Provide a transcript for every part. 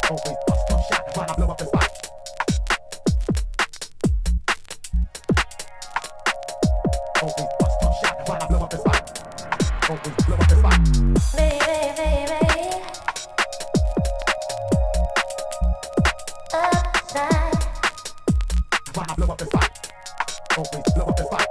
Always bust one shot when I blow up the spot. Always bust one shot when I blow up the spot. Always blow up the spot. Baby, baby, upside. When I blow up the spot. Always blow up the spot.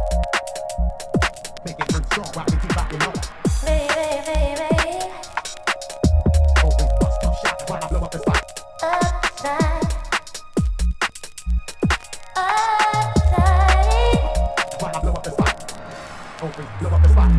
Make it burn strong while we keep rocking on. Baby, baby, Always bust one shot when I blow up the spot. upside. When I blow up the spot. Always blow up the spot.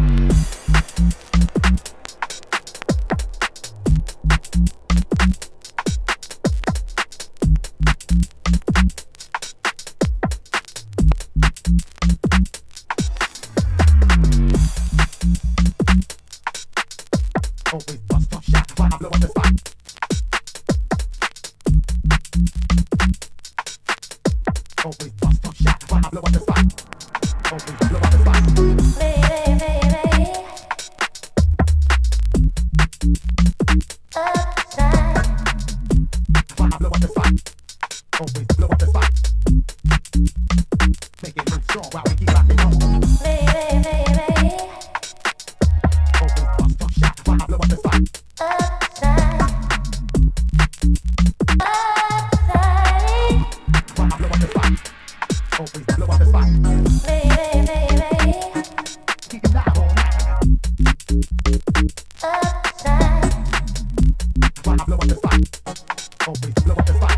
Always bust one shot when I blow up the spot. Always bust one shot when I blow up the spot. Always blow up the spot. Baby, baby, upside. When I blow up the spot. Always blow up the spot. Make it burn strong while we keep rocking on. Baby, baby, Always bust one shot when I blow up the spot. upside. When I blow up the spot. Always blow up the spot. Baby, baby, Keep it live all night. upside. When I blow up the spot. Always blow up the spot.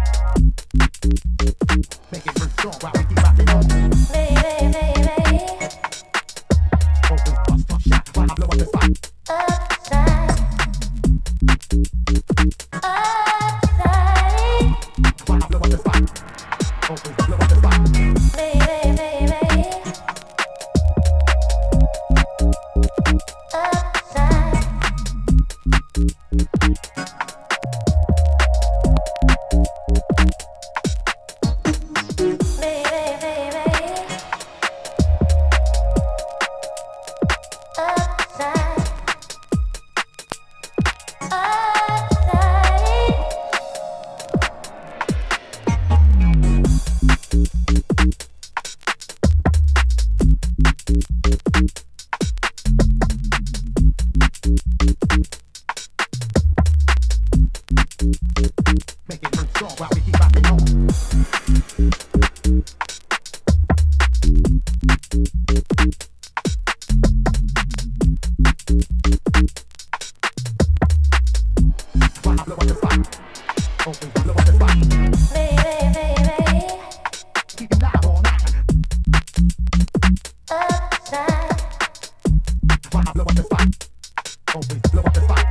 Make it burn strong while we keep rocking on. Baby, baby, Always bust one shot when I blow up the spot. upside. When I blow up the spot. Always blow up the spot. Baby, baby, upside. Baby, baby, upside. Make it burn strong while we keep rocking on. When I blow up the spot. Always blow up the spot. Baby, baby, Keep it live all night. upside. When I blow up the spot. Always blow up the spot.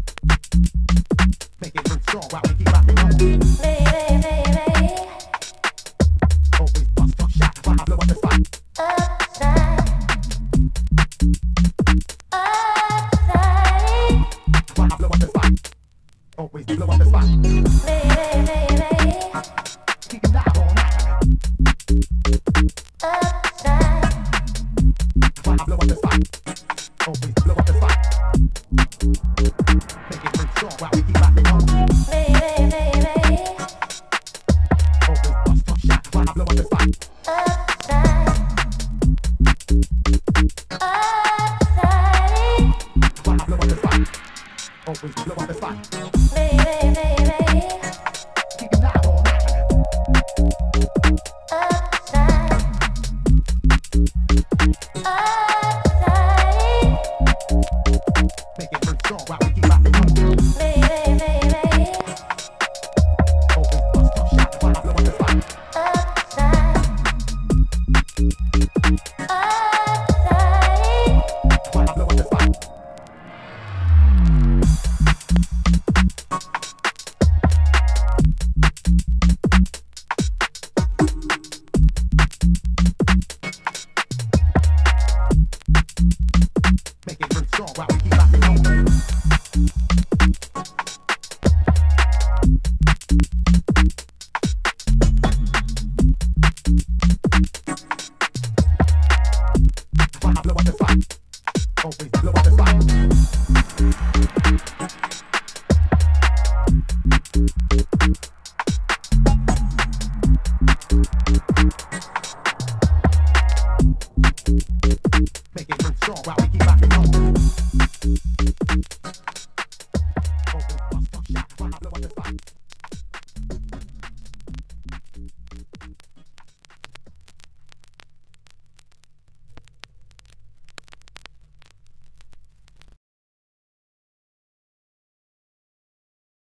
Make it burn strong while we keep rocking on. Baby, baby, Always bust one shot when I blow up the spot. upside. When I blow up the spot. Always blow up the spot. Baby, baby, Keep it live all night. upside. When I blow up the spot. Always blow up the spot. Make it burn strong while we keep rocking on. Baby, baby, Always bust one shot when I blow up the spot. upside. When I blow up the spot. Always blow up the spot. Baby, baby, Keep it live all night. upside. Make it burn strong while we keep rocking on. Baby, baby, Always bust one shot when I blow up the spot. upside. When I blow up the spot. Make it burn strong while we keep rocking on. When I blow up the spot. Always blow up the spot.